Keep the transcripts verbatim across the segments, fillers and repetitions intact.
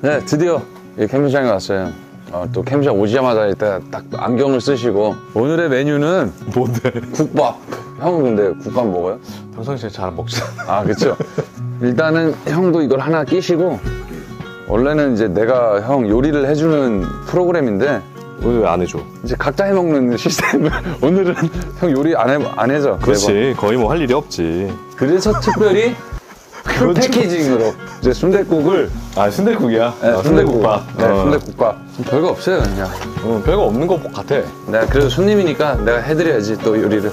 네, 드디어 캠핑장에 왔어요. 어, 또 캠핑장 오시자마자 일단 딱 안경을 쓰시고. 오늘의 메뉴는 뭔데? 국밥. 형은 근데 국밥 먹어요? 평상시에 잘 안 먹지. 아, 그쵸. 일단은 형도 이걸 하나 끼시고, 원래는 이제 내가 형 요리를 해주는 프로그램인데 오늘 왜 안 해줘? 이제 각자 해먹는 시스템을 오늘은 형 요리 안, 해, 안 해줘. 그렇지. 매번. 거의 뭐 할 일이 없지. 그래서 특별히 풀 패키징으로 이제 순댓국을. 아, 순댓국이야? 네, 아, 순댓국밥. 네, 어. 순댓국밥. 별거 없어요, 그냥. 어, 별거 없는 것 같아. 내가 그래도 손님이니까 내가 해드려야지, 또 요리를.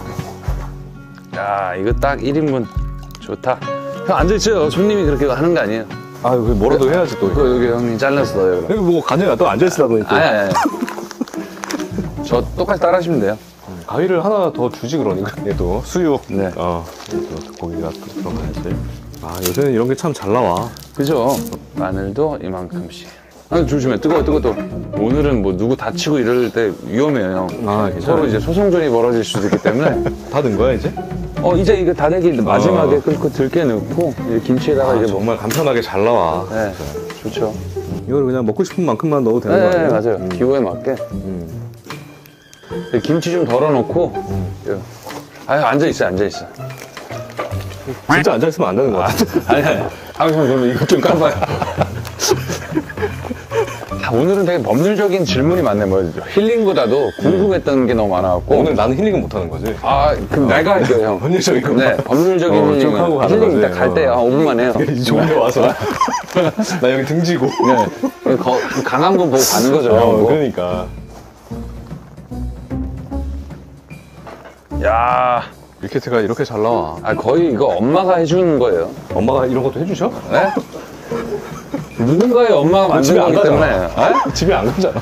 야, 이거 딱 일 인분 좋다. 형 앉아있어요. 손님이 그렇게 하는 거 아니에요. 아, 그 뭐라도 그, 해야지 또. 그 여기 형님 잘라서 넣어요, 그럼. 여기 뭐 간장이야. 또 앉아있으다 보니 또. 아니, 아니, 아니. 저 똑같이 따라 하시면 돼요. 가위를 하나 더 주지 그러니까. 얘도 수육. 네. 어. 또 고기가 또 들어가야지. 아, 요새는 이런 게 참 잘 나와. 그죠? 마늘도 이만큼씩. 아, 조심해. 뜨거워, 뜨거워, 뜨거워. 오늘은 뭐 누구 다치고 이럴 때 위험해요. 아, 괜찮아요. 서로 이제 소송전이 벌어질 수도 있기 때문에. 다 든 거야, 이제? 어, 이제 이거 다 되기 마지막에 어. 끓고 들깨 넣고, 이제 김치에다가 아, 이제 정말 간편하게 잘 나와. 네, 좋죠. 이걸 그냥 먹고 싶은 만큼만 넣어도 되는 네, 거 아니에요? 맞아요. 음. 기호에 맞게. 음. 김치 좀 덜어놓고. 음. 아유, 앉아있어, 앉아있어. 진짜 앉아있으면 안 되는 거 같아. 아니, 아니. 아, 형, 그러면 이것 좀 까봐요. 자, 오늘은 되게 법률적인 질문이 많네. 뭐, 힐링보다도 궁금했던 게 너무 많아갖고. 오늘 나는 힐링은 못 하는 거지. 아, 그럼 내가 할게요, 형. 법률적인 거. 네, 법률적인 어, 쭉 힐링은 하고 가는 힐링 거지. 딱 갈 때 한 오 분만 해요. 이 좋은 데 와서. 나 여기 등지고. 네. 거, 강한 거 보고 가는 거죠. 어, 뭐. 그러니까. 야, 밀키트가 이렇게 잘 나와. 아, 거의 이거 엄마가 해주는 거예요. 엄마가 이런 것도 해주셔? 네? 누군가의 엄마가 만든 집에 안 거기 가잖아. 때문에. 네? 집에 안 가잖아.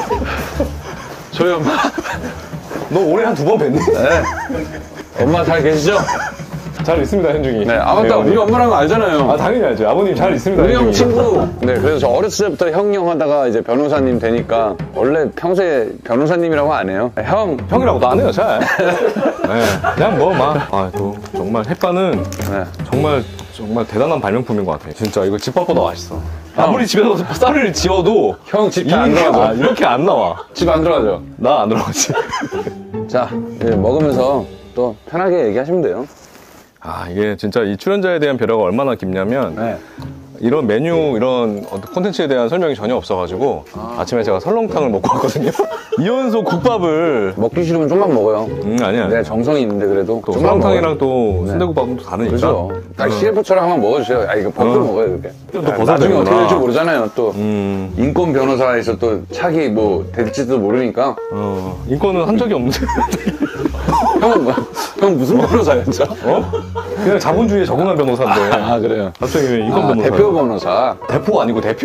저희 엄마. 너 올해 한 두 번 뵀니? 네. 엄마 잘 계시죠? 잘 있습니다, 현중이. 네. 아, 맞다. 어머니. 우리 엄마랑 거 알잖아요. 아, 당연히 알죠. 아버님 잘 있습니다. 우리 형 현중이. 친구. 네, 그래서 저 어렸을 때부터 형형 하다가 이제 변호사님 되니까 원래 평소에 변호사님이라고 안 해요. 형. 형이라고도 안 해요, 잘. 네. 그냥 뭐, 막. 아, 또, 정말 햇반은 네. 정말, 정말 대단한 발명품인 것 같아. 진짜 이거 집밥보다 맛있어. 아무리 집에서 쌀을 지어도 형 집 안 이렇게, 들어가죠? 아, 이렇게 안 나와. 집 안 들어가죠? 나 안 들어가지. 자, 이제 먹으면서 또 편하게 얘기하시면 돼요. 아, 이게 진짜 이 출연자에 대한 배려가 얼마나 깊냐면 네. 이런 메뉴, 이런 콘텐츠에 대한 설명이 전혀 없어가지고 아. 침에 제가 설렁탕을 먹고 왔거든요. 이연속 국밥을 먹기 싫으면 좀만 먹어요. 음, 아니야. 네, 정성이 있는데 그래도. 또 좀만 설렁탕이랑 먹어요. 또 네. 순대국밥은 또 다르니까. 그죠. 딱 씨에프처럼 한번 먹어주세요. 아, 이거 벗고 어. 먹어요, 그렇게. 또 아, 벗어야 나중에 어떻게 되는구나. 될지 모르잖아요, 또. 음, 인권 변호사에서 또 차기 뭐 될지도 모르니까. 어, 인권은 한 적이 없는데. 형은 뭐, 형 무슨 변호사였죠? 어? 그냥 자본주의에 적응한 변호사인데. 아, 그래요? 갑자기 왜 인권 아, 변호사? 대표 변호사. 대표 아니고 대표.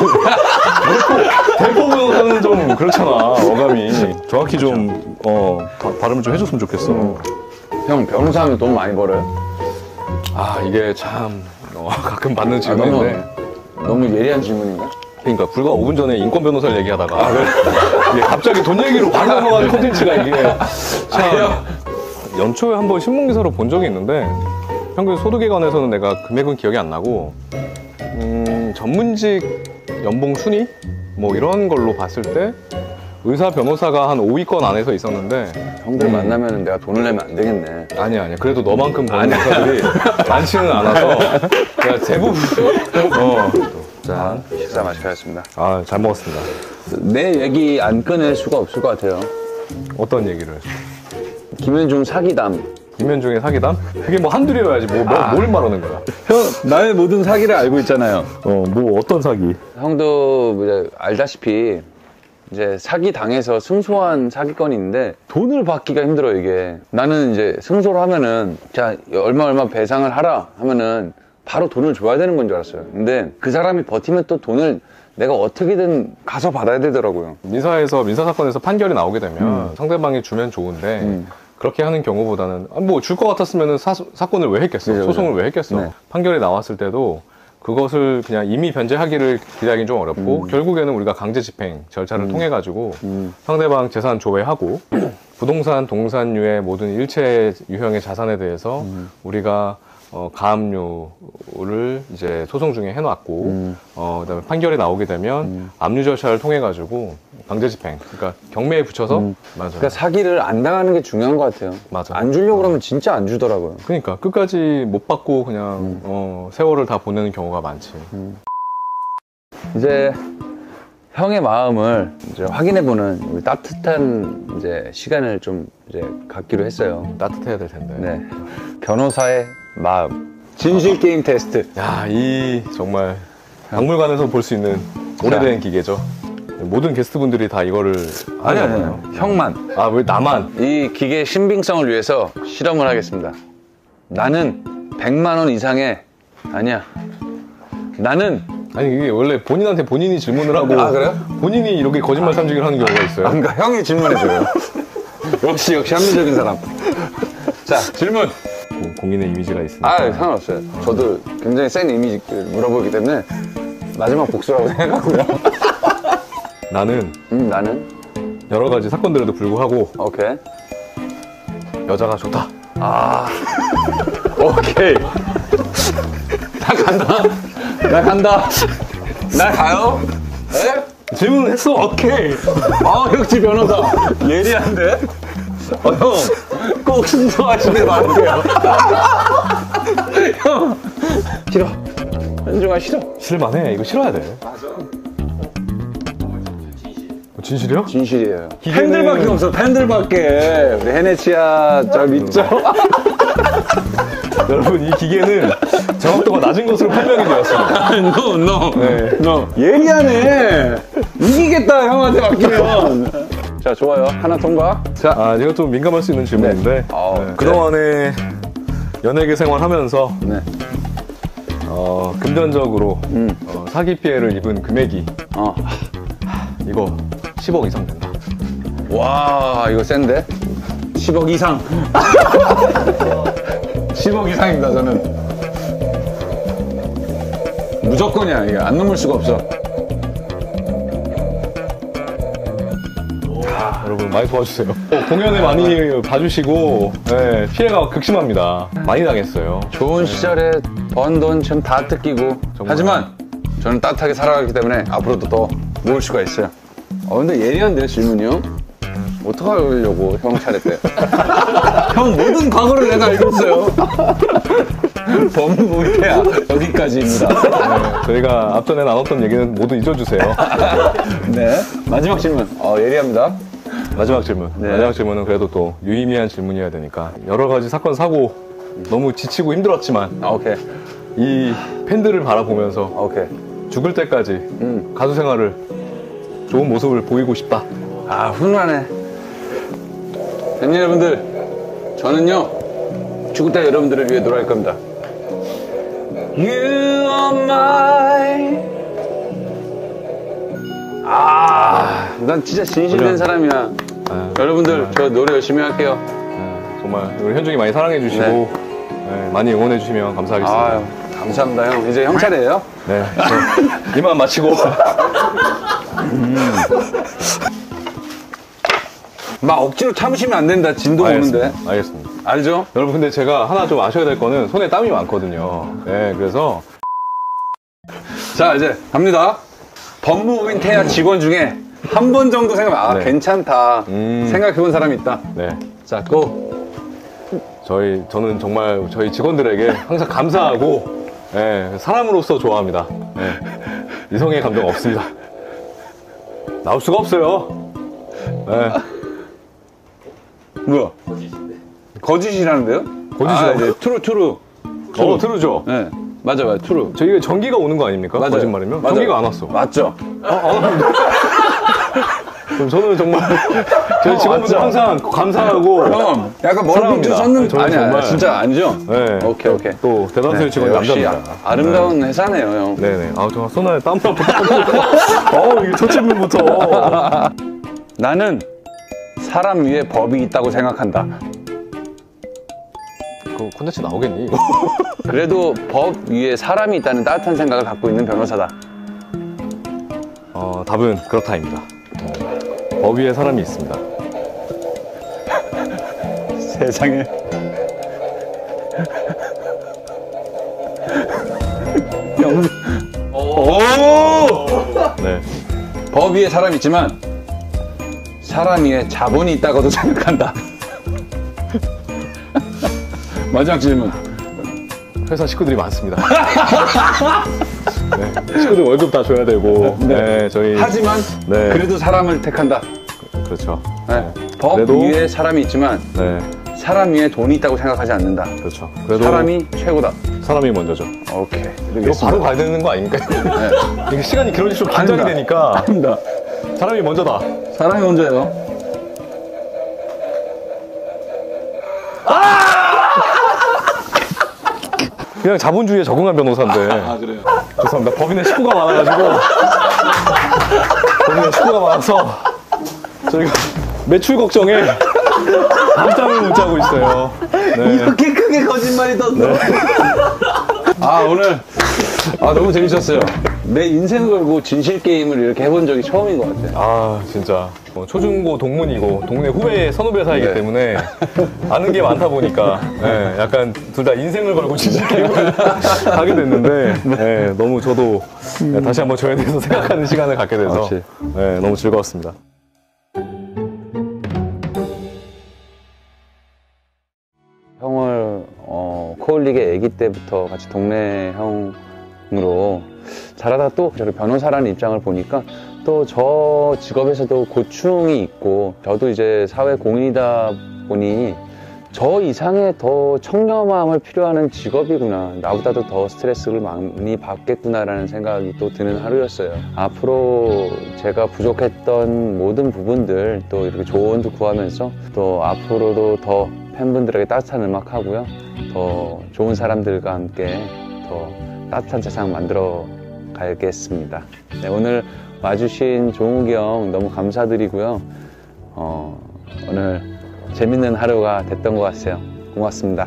대표, 대표 변호사는 좀 그렇잖아, 어감이. 정확히 좀, 어, 바, 발음을 좀 해줬으면 좋겠어. 음. 형, 변호사하면 돈 많이 벌어요? 아, 이게 참, 어, 가끔 받는 아, 질문인데. 너무, 너무 예리한 질문인가? 그러니까 불과 오 분 전에 인권 변호사를 얘기하다가 아, 이게 갑자기 돈 얘기로 바로 넘어가는 콘텐츠가 이게 참 연초에 한번 신문기사로 본 적이 있는데 평균 소득에 관해서는 내가 금액은 기억이 안 나고 음, 전문직 연봉 순위? 뭐 이런 걸로 봤을 때 의사 변호사가 한 오 위권 안에서 있었는데 형들 음. 만나면 내가 돈을 내면 안 되겠네. 아니야 아니야 그래도 너만큼 버는 의사들이 많지는 않아서 내가 대부분 어. 자, 식사 맛있게 하셨습니다. 아, 잘 먹었습니다. 내 얘기 안 꺼낼 수가 없을 것 같아요. 어떤 얘기를? 김현중 사기담. 김현중의 사기담? 그게 뭐 한둘이어야지 뭐, 뭐, 아. 뭘 말하는 거야? 형, 나의 모든 사기를 알고 있잖아요. 어, 뭐 어떤 사기? 형도 이제 알다시피 이제 사기 당해서 승소한 사기건이 있는데 돈을 받기가 힘들어 이게. 나는 이제 승소를 하면은 자 얼마 얼마 배상을 하라 하면은 바로 돈을 줘야 되는 건 줄 알았어요. 근데 그 사람이 버티면 또 돈을 내가 어떻게든 가서 받아야 되더라고요. 민사에서 민사사건에서 판결이 나오게 되면 음. 상대방이 주면 좋은데 음. 그렇게 하는 경우보다는 뭐 줄 것 같았으면 사, 사건을 왜 했겠어? 그죠, 소송을 그죠. 왜 했겠어? 네. 판결이 나왔을 때도 그것을 그냥 이미 변제하기를 기다리긴 좀 어렵고 음. 결국에는 우리가 강제 집행 절차를 음. 통해 가지고 음. 상대방 재산 조회하고 부동산, 동산유의 모든 일체 유형의 자산에 대해서 음. 우리가 어, 가압류를 이제 소송 중에 해놨고, 음. 어, 그다음에 판결이 나오게 되면 음. 압류 절차를 통해 가지고 강제 집행, 그러니까 경매에 붙여서 음. 맞아요. 그러니까 사기를 안 당하는 게 중요한 것 같아요. 맞아. 안 주려고 그러면 진짜 안 주더라고요. 그러니까 끝까지 못 받고 그냥 음. 어, 세월을 다 보내는 경우가 많지. 음. 이제 형의 마음을 이제 확인해보는 우리 따뜻한 이제 시간을 좀 이제 갖기로 했어요. 따뜻해야 될 텐데. 네. 변호사의 마음. 진실 게임 테스트. 야, 이 정말 박물관에서 볼 수 있는 오래된 기계죠. 모든 게스트분들이 다 이거를 아니, 아니, 하잖아요. 아니. 형만. 아, 왜 나만? 이 기계의 신빙성을 위해서 실험을 하겠습니다. 나는 백만 원 이상의, 아니야. 나는, 아니, 이게 원래 본인한테 본인이 질문을 하고. 아, 그래요? 본인이 이렇게 거짓말 탐지기를 하는 경우가 있어요. 아, 그러니까 형이 질문해줘요. 역시, 역시 합리적인 사람. 자, 질문. 공- 공인의 이미지가 있으니까. 아, 상관없어요. 저도 굉장히 센 이미지를 물어보기 때문에 마지막 복수라고 생각하고요. 나는 음, 나는? 여러 가지 사건들에도 불구하고 오케이. 여자가 좋다. 아, 오케이. 나 간다. 나 간다. 나 가요? 에? 질문을 했어. 오케이. 아, 역시 변호사. 예리한데? 어, 형. 꼭 순서하시길 바랄게요. 형. 싫어. 현중아, 싫어. 싫을만해. 이거 싫어야 돼. 맞아. 진실이요? 진실이에요. 기계는- 팬들밖에 없어, 팬들밖에. 우리 헤네치아, 저 믿죠? 여러분, 이 기계는 정확도가 낮은 것으로 판명이 되었습니다. no, no. 네. no. 예리하네. 이기겠다, 형한테 맡기면. 자, 좋아요. 하나 통과. 자, 아, 이거 좀 민감할 수 있는 질문인데. 네. 어, 네. 그동안에 연예계 생활하면서 네. 어, 금전적으로 음. 어, 사기 피해를 입은 금액이 어. 이거 십억 이상 된다. 와, 이거 센데? 십억 이상. 십억 이상입니다, 저는. 무조건이야, 이게. 안 넘을 수가 없어. 여러분 많이 도와주세요. 어, 공연에 많이 봐주시고 네, 피해가 극심합니다. 많이 당했어요. 좋은 시절에 번 돈 지금 다 뜯기고. 정말. 하지만 저는 따뜻하게 살아가기 때문에 앞으로도 더 모을 수가 있어요. 어, 근데 예리한데요, 질문이요? 어떡하려고, 형 차례 때. 형 모든 과거를 내가 알고 있어요. 법무부 태야 여기까지입니다. 네, 저희가 앞전에 나눴던 얘기는 모두 잊어주세요. 네. 마지막 질문. 어, 예리합니다. 마지막 질문. 네. 마지막 질문은 그래도 또 유의미한 질문이어야 되니까 여러 가지 사건 사고 너무 지치고 힘들었지만 아, 오케이. 이 팬들을 바라보면서 오케이. 죽을 때까지 음. 가수 생활을 좋은 모습을 보이고 싶다. 아, 훈훈하네. 팬 여러분들, 저는요, 죽을 때 여러분들을 위해 노래할 겁니다. You are my. 아, 난 진짜 진실된 사람이야. 아, 여러분들, 정말, 저 노래 열심히 할게요. 네, 정말 우리 현중이 많이 사랑해 주시고 네. 네, 많이 응원해 주시면 감사하겠습니다. 아유, 감사합니다, 형. 이제 형 차례예요. 네, 저 이만 마치고 막 억지로 참으시면 안 된다. 진동 오는데. 알겠습니다. 알겠습니다. 알죠? 여러분 근데 제가 하나 좀 아셔야 될 거는 손에 땀이 많거든요. 네, 그래서 자, 이제 갑니다. 법무부인 태아 직원 중에 한 번 정도 생각하면, 아, 네. 괜찮다. 음. 생각해본 사람이 있다. 네, 자, 고. 저희 저는 정말 저희 직원들에게 항상 감사하고 네, 사람으로서 좋아합니다. 네, 이성의 감정 없습니다. 나올 수가 없어요. 네. 뭐야? 거짓이라는데요? 거짓이라고요? 아, 이제 트루, 트루. 어, 트루죠. 네. 맞아, 맞아. 트루. 저희가 전기가 오는 거 아닙니까? 맞아요. 거짓말이면? 맞아요. 전기가 안 왔어. 맞죠? 그럼 저는 정말 저희 직원분들 맞죠? 항상 감사하고 형, 약간 머리 사랑합니다. 빗주셨는 저는 아니야, 정말- 진짜 아니죠? 네. 오케이, 오케이. 또 대다수의 직원이 역시 남자입니다. 아, 아름다운 회사네요, 형. 네네. 아, 정말 손안에 땀을 어, 이게 첫 질문부터. 나는 사람 위에 법이 있다고 생각한다. 그 콘텐츠 나오겠니, 이거? 그래도 법 위에 사람이 있다는 따뜻한 생각을 갖고 있는 변호사다. 어, 답은 그렇다입니다. 법 위에 사람이 있습니다. 세상에. 법 위에 사람이 있지만 사람 위에 자본이 있다고도 생각한다. 마지막 질문. 회사 식구들이 많습니다. 네, 식구들 월급 다 줘야 되고. 네. 네, 저희. 하지만 네. 그래도 사람을 택한다. 그렇죠. 네. 법 그래도- 위에 사람이 있지만 네, 사람 위에 돈이 있다고 생각하지 않는다. 그렇죠. 그래도 사람이 최고다. 사람이 먼저죠. 오케이. 이거 바로 가야 되는 거 아닙니까? 네. 이게 시간이 길어질수록 긴장이 아닙니다. 되니까 아닙니다. 사람이 먼저다. 사람이 먼저예요. 그냥 자본주의에 적응한 변호사인데. 아, 그래요? 죄송합니다. 법인에 식구가 많아가지고. 법인에 식구가 많아서 저희가 매출 걱정에 밤잠을 못 자고 있어요. 네. 이렇게 크게 거짓말이 떴어. 아, 오늘 아, 너무 재밌었어요. 내 인생을 걸고 진실 게임을 이렇게 해본 적이 처음인 것 같아요. 아, 진짜. 뭐 초중고 동문이고 동네 후배 선후배 사이기 네. 때문에 아는 게 많다 보니까 네, 약간 둘 다 인생을 걸고 진실 게임을 하게 됐는데 네, 너무 저도 네, 다시 한번 저에 대해서 생각하는 시간을 갖게 돼서 그렇지. 네, 너무 즐거웠습니다. 형을 어, 코올릭의 아기 때부터 같이 동네 형으로 자라다 또 저를 변호사라는 입장을 보니까 또 저 직업에서도 고충이 있고 저도 이제 사회 공인이다 보니 저 이상의 더 청렴함을 필요하는 직업이구나. 나보다도 더 스트레스를 많이 받겠구나라는 생각이 또 드는 하루였어요. 앞으로 제가 부족했던 모든 부분들 또 이렇게 조언도 구하면서 또 앞으로도 더 팬분들에게 따뜻한 음악 하고요. 더 좋은 사람들과 함께 더 따뜻한 세상 만들어 가겠습니다. 네, 오늘 와주신 종욱이 형 너무 감사드리고요. 어, 오늘 재밌는 하루가 됐던 것 같아요. 고맙습니다.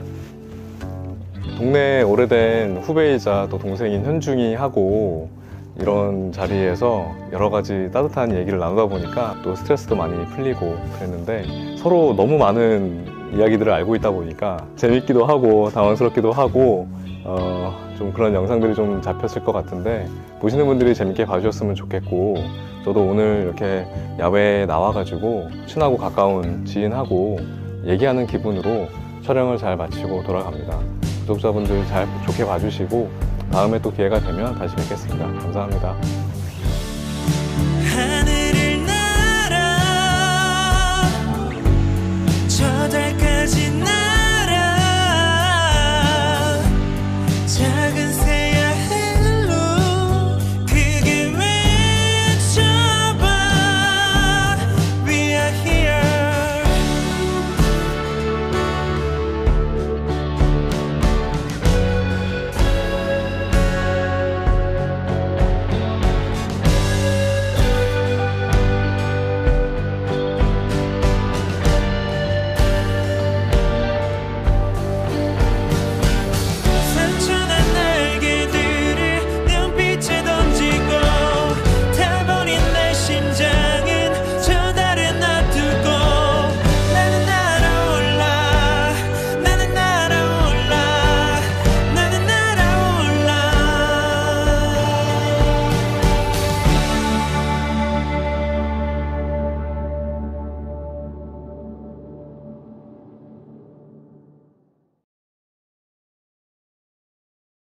동네 오래된 후배이자 또 동생인 현중이 하고 이런 자리에서 여러 가지 따뜻한 얘기를 나누다 보니까 또 스트레스도 많이 풀리고 그랬는데 서로 너무 많은 이야기들을 알고 있다 보니까 재밌기도 하고 당황스럽기도 하고 어, 좀 그런 영상들이 좀 잡혔을 것 같은데 보시는 분들이 재밌게 봐주셨으면 좋겠고 저도 오늘 이렇게 야외에 나와가지고 친하고 가까운 지인하고 얘기하는 기분으로 촬영을 잘 마치고 돌아갑니다. 구독자분들 잘 좋게 봐주시고 다음에 또 기회가 되면 다시 뵙겠습니다. 감사합니다.